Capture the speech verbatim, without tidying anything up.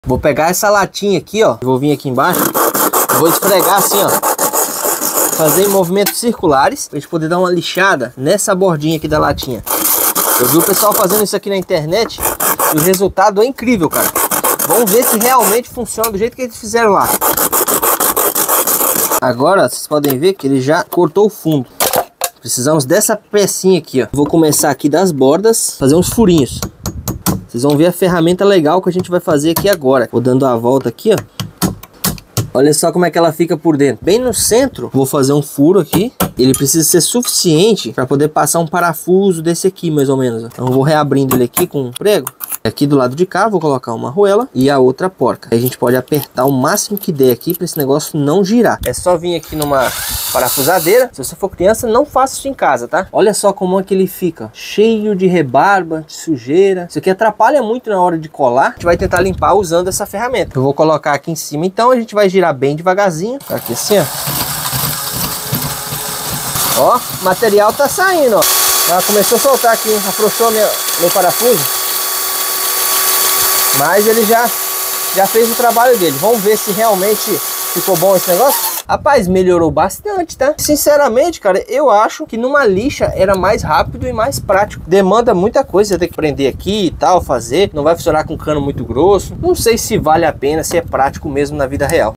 Vou pegar essa latinha aqui, ó. Vou vir aqui embaixo. Vou esfregar assim, ó. Fazer em movimentos circulares. Pra gente poder dar uma lixada nessa bordinha aqui da latinha. Eu vi o pessoal fazendo isso aqui na internet. E o resultado é incrível, cara. Vamos ver se realmente funciona do jeito que eles fizeram lá. Agora, vocês podem ver que ele já cortou o fundo. Precisamos dessa pecinha aqui, ó. Vou começar aqui das bordas, fazer uns furinhos. Vocês vão ver a ferramenta legal que a gente vai fazer aqui agora. Vou dando a volta aqui, ó. Olha só como é que ela fica por dentro. Bem no centro, vou fazer um furo aqui. Ele precisa ser suficiente para poder passar um parafuso desse aqui, mais ou menos. Então eu vou reabrindo ele aqui com um prego. Aqui do lado de cá vou colocar uma arruela e a outra porca. Aí a gente pode apertar o máximo que der aqui para esse negócio não girar. É só vir aqui numa parafusadeira. Se você for criança, não faça isso em casa, tá? Olha só como é que ele fica. Cheio de rebarba, de sujeira. Isso aqui atrapalha muito na hora de colar. A gente vai tentar limpar usando essa ferramenta. Eu vou colocar aqui em cima, então a gente vai girar bem devagarzinho. Aqui assim, ó. Ó, o material tá saindo, ó. Ela começou a soltar aqui, afrouxou meu, meu parafuso. Mas ele já, já fez o trabalho dele. Vamos ver se realmente ficou bom esse negócio. Rapaz, melhorou bastante, tá? Sinceramente, cara, eu acho que numa lixa era mais rápido e mais prático. Demanda muita coisa, você tem que prender aqui e tal, fazer. Não vai funcionar com cano muito grosso. Não sei se vale a pena, se é prático mesmo na vida real.